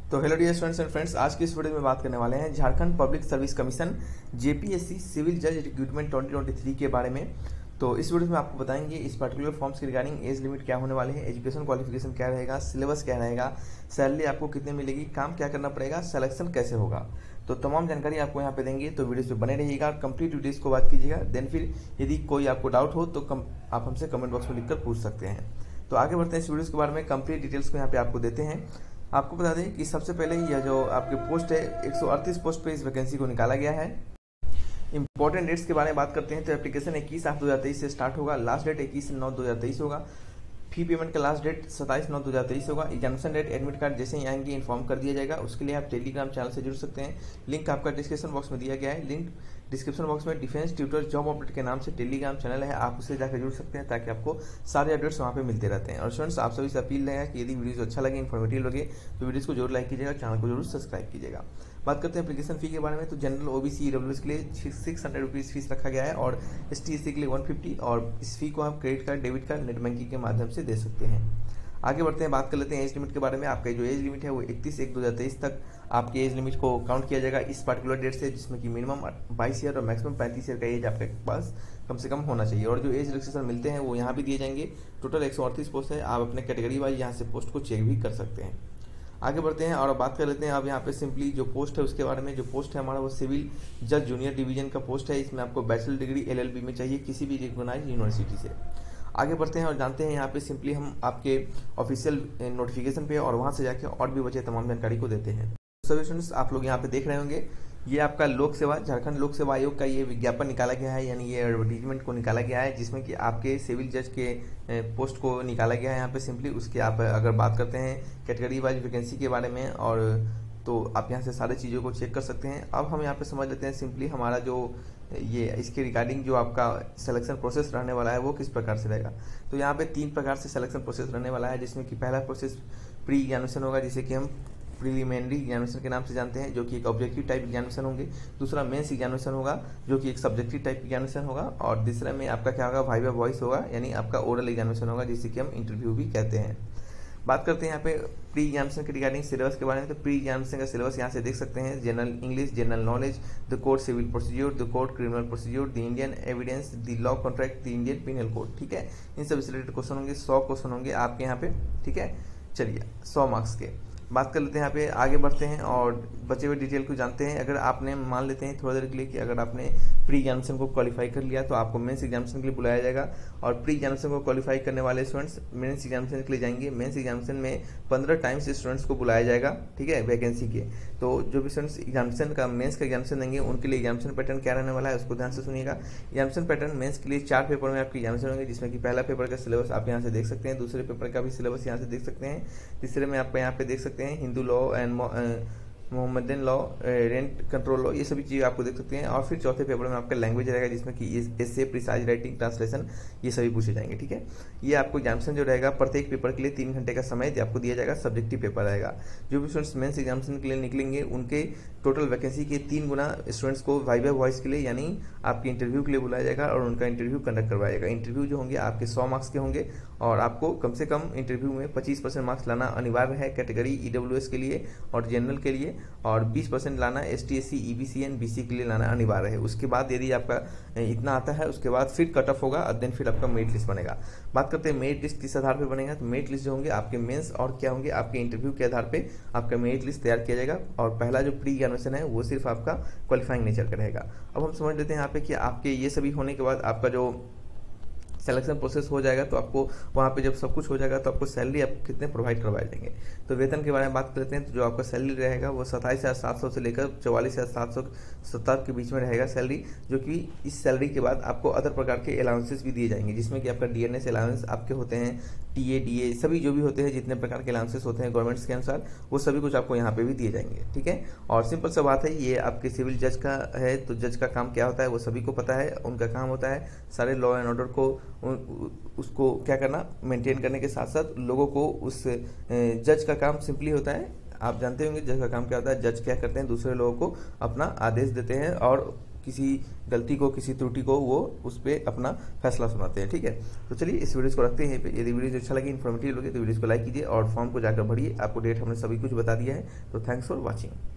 तो hello dear students and friends, आज की इस वीडियो में बात करने वाले हैं Jharkhand public service commission JPSC civil जज रिक्रूटमेंट 2023 के बारे में। तो इस वीडियो में आपको बताएंगे इस पर्टिकुलर फॉर्म्स के रिगार्डिंग एज लिमिट क्या होने वाले हैं, एजुकेशन क्वालिफिकेशन क्या रहेगा, सिलेबस क्या रहेगा, सैलरी आपको कितने मिलेगी, काम क्या करना पड़ेगा, सिलेक्शन कैसे होगा। तो तमाम जानकारी आपको यहाँ पे देंगे, तो वीडियो पे बने रहिएगा, कंप्लीट वीडियोस को बात कीजिएगा। देन फिर यदि कोई आपको डाउट हो तो आप हमसे कमेंट बॉक्स में लिखकर पूछ सकते हैं। तो आगे बढ़ते हैं इस वीडियो के बारे में, कंप्लीट डिटेल्स को यहाँ पे आपको देते हैं। आपको बता दें कि सबसे पहले यह जो आपकी पोस्ट है 138 पोस्ट पे इस वैकेंसी को निकाला गया है। इंपॉर्टेंट डेट्स के बारे में बात करते हैं तो एप्लीकेशन 21/8/2023 से स्टार्ट होगा, लास्ट डेट 21/9/2023 होगा। फी पेमेंट का लास्ट डेट 27/9/2023 होगा। एग्जामिनेशन डेट एडमिट कार्ड जैसे ही आएंगे इन्फॉर्म कर दिया जाएगा। उसके लिए आप टेलीग्राम चैनल से जुड़ सकते हैं, लिंक आपका डिस्क्रिप्शन बॉक्स में दिया गया है। लिंक डिस्क्रिप्शन बॉक्स में डिफेंस ट्यूटर जॉब अपडेट के नाम से टेलीग्राम चैनल है, आप उससे जाकर जुड़ सकते हैं ताकि आपको सारे अपडेट्स वहाँ पे मिलते रहते हैं। और स्टूडेंट्स, आप सभी से अपील रहेगा कि यदि वीडियो अच्छा लगे, इन्फॉर्मेटिव लगे तो वीडियो को जरूर लाइक कीजिएगा, चैनल को जरूर सब्सक्राइब कीजिएगा। बात करते हैं एप्लीकेशन फी के बारे में, तो जनरल ओबीसी ईडब्ल्यूएस के लिए 600 रुपीज़ फीस रखा गया है और एसटी/एससी के लिए 150, और इस फी को आप credit card, debit card, net banking के माध्यम से दे सकते हैं। आगे बढ़ते हैं, बात कर लेते हैं एज लिमिट के बारे में। आपका जो एज लिमिट है वो 31/1/2023 तक आपके एज लिमिट को काउंट किया जाएगा इस पर्टिकुलर डेट से, जिसमें कि मिनिमम 22 ईयर और मैक्सिमम 35 ईयर का एज आपके पास कम से कम होना चाहिए। और जो एज रिलैक्सेशन मिलते हैं वो यहाँ भी दिए जाएंगे। टोटल 138 पोस्ट है, आप अपने कैटेगरी वाइज यहाँ से पोस्ट को चेक भी कर सकते हैं। आगे बढ़ते हैं और बात कर लेते हैं अब यहाँ पे सिंपली जो पोस्ट है उसके बारे में। जो पोस्ट है हमारा वो सिविल जज जूनियर डिवीजन का पोस्ट है। इसमें आपको बैचलर डिग्री LLB में चाहिए किसी भी रिकॉग्नाइज्ड यूनिवर्सिटी से। आगे बढ़ते हैं और जानते हैं यहाँ पे सिंपली हम आपके ऑफिशियल नोटिफिकेशन पे और वहाँ से जाके और भी बचे तमाम जानकारी को देते हैं। सभी स्टूडेंट्स, आप लोग यहाँ पे देख रहे होंगे, ये आपका लोक सेवा झारखंड लोक सेवा आयोग का ये विज्ञापन निकाला गया है, यानी ये एडवर्टीजमेंट को निकाला गया है, जिसमें कि आपके सिविल जज के पोस्ट को निकाला गया है यहाँ पे सिंपली। उसके आप अगर बात करते हैं कैटेगरी वाइज वैकेंसी के बारे में, और तो आप यहाँ से सारी चीज़ों को चेक कर सकते हैं। अब हम यहाँ पे समझ लेते हैं सिंपली हमारा जो ये इसके रिगार्डिंग जो आपका सिलेक्शन प्रोसेस रहने वाला है वो किस प्रकार से रहेगा। तो यहाँ पे 3 प्रकार से सिलेक्शन प्रोसेस रहने वाला है, जिसमें कि पहला प्रोसेस प्री एग्जामिनेशन होगा, जिसे कि हम प्रीलिमिनरी एग्जामिनेशन के नाम से जानते हैं, जो कि एक ऑब्जेक्टिव टाइप एग्जामिनेशन होंगे। दूसरा मेंस एग्जामिनेशन होगा, जो कि एक सब्जेक्टिव टाइप एग्जामिनेशन होगा। और तीसरा में आपका क्या होगा, वाइवा वॉइस होगा, यानी आपका ओरल एग्जामिनेशन होगा, जिसे कि हम इंटरव्यू भी कहते हैं। बात करते हैं यहाँ पे प्री एग्जामिनेशन के रिगार्डिंग सिलेबस के बारे में। तो प्री एग्जामिनेशन का सिलेबस यहाँ से देख सकते हैं। General English, general knowledge, the code civil procedure, the code criminal procedure, the Indian evidence, the law contract, the Indian penal code. ठीक है, इन सब से रिलेटेड क्वेश्चन होंगे, 100 क्वेश्चन होंगे आपके यहाँ पे। ठीक है, चलिए 100 मार्क्स के बात कर लेते हैं। यहाँ पे आगे बढ़ते हैं और बचे हुए डिटेल को जानते हैं। अगर आपने मान लेते हैं थोड़ा देर के लिए कि अगर आपने प्री एग्जामिनेशन को क्वालिफाई कर लिया तो आपको मेंस एग्जामिनेशन के लिए बुलाया जाएगा। और प्री एग्जामिनेशन को क्वालिफाई करने वाले स्टूडेंट्स मेंस एग्जामिनेशन के लिए जाएंगे। मेंस एग्जामिनेशन में 15 टाइम्स स्टूडेंट्स को बुलाया जाएगा। ठीक है, वैकेंसी के। तो जो भी स्टूडेंट्स एग्जामिनेशन का मेंस का एग्जामिनेशन देंगे उनके लिए एग्जामिनेशन पैटर्न क्या रहने वाला है उसको ध्यान से सुनिएगा। एग्जामिनेशन पैटर्न मेंस के लिए 4 पेपर में आपकी एग्जामिनेशन होंगे, जिसमें कि पहला पेपर का सिलेबस आप यहाँ से देख सकते हैं, दूसरे पेपर का भी सिलेबस यहाँ से देख सकते हैं, तीसरे में आपको यहाँ पे देख सकते हैं Hindu law and Mohammedan law, rent control law, ये सभी चीज़ें आपको देख सकते हैं। और फिर चौथे पेपर में आपका लैंग्वेज रहेगा, जिसमें कि एसे, प्रिसाइज राइटिंग, ट्रांसलेशन, ये सभी पूछे जाएंगे। ठीक है, ये आपको एग्जामिनेशन जो रहेगा प्रत्येक पेपर के लिए 3 घंटे का समय आपको दिया जाएगा। सब्जेक्टिव पेपर रहेगा। जो भी स्टूडेंट्स मेंस एग्जामिनेशन के लिए निकलेंगे उनके टोटल वैकेंसी के 3 गुना स्टूडेंट्स को वाइवा वॉइस के लिए, यानी आपके इंटरव्यू के लिए बुलाया जाएगा और उनका इंटरव्यू कंडक्ट करवाया जाएगा। इंटरव्यू जो होंगे आपके 100 मार्क्स के होंगे और आपको कम से कम इंटरव्यू में 25% मार्क्स लाना अनिवार्य है कैटेगरी EWS के लिए और जनरल के लिए, और 20% लाना ST/SC, EBC एंड BC के लिए लाना अनिवार्य है। उसके बाद यदि आपका इतना आता है उसके बाद फिर कट ऑफ होगा और देन फिर आपका मेरिट लिस्ट बनेगा। बात करते हैं मेरिट लिस्ट किस आधार पर बनेगा। तो मेरिट लिस्ट जो होंगे आपके मेंस और क्या होंगे आपके इंटरव्यू के आधार पे आपका मेरिट लिस्ट तैयार किया जाएगा। और पहला जो प्री एग्जामिनेशन है वो सिर्फ आपका क्वालिफाइंग नेचर का रहेगा। अब हम समझ लेते हैं यहाँ पे कि आपके ये सभी होने के बाद आपका जो सिलेक्शन प्रोसेस हो जाएगा तो आपको वहाँ पे जब सब कुछ हो जाएगा तो आपको सैलरी आप कितने प्रोवाइड करवाए जाएंगे। तो वेतन के बारे में बात करते हैं। तो जो आपका सैलरी रहेगा वो 27,700 से लेकर 44,770 के बीच में रहेगा सैलरी, जो कि इस सैलरी के बाद आपको अदर प्रकार के अलाउंसेस भी दिए जाएंगे, जिसमें कि आपका DNS अलाउंस आपके होते हैं, TA DA सभी जो भी होते हैं, जितने प्रकार के अलाउंसेस होते हैं गवर्नमेंट्स के अनुसार, वो सभी कुछ आपको यहाँ पे भी दिए जाएंगे। ठीक है, और सिंपल सा बात है, ये आपके सिविल जज का है तो जज का काम क्या होता है वो सभी को पता है। उनका काम होता है सारे लॉ एंड ऑर्डर को उसको क्या करना, मेंटेन करने के साथ साथ लोगों को उस जज का काम सिंपली होता है, आप जानते होंगे जज का काम क्या होता है। जज क्या करते हैं, दूसरे लोगों को अपना आदेश देते हैं और किसी गलती को, किसी त्रुटि को वो उस पर अपना फैसला सुनाते हैं। ठीक है, तो चलिए इस वीडियो को रखते हैं यहीं पे। यदि वीडियो अच्छा लगे, इन्फॉर्मेटिव लगे तो वीडियो को लाइक कीजिए और फॉर्म को जाकर भरिए। आपको डेट हमने सभी कुछ बता दिया है। तो थैंक्स फॉर वॉचिंग।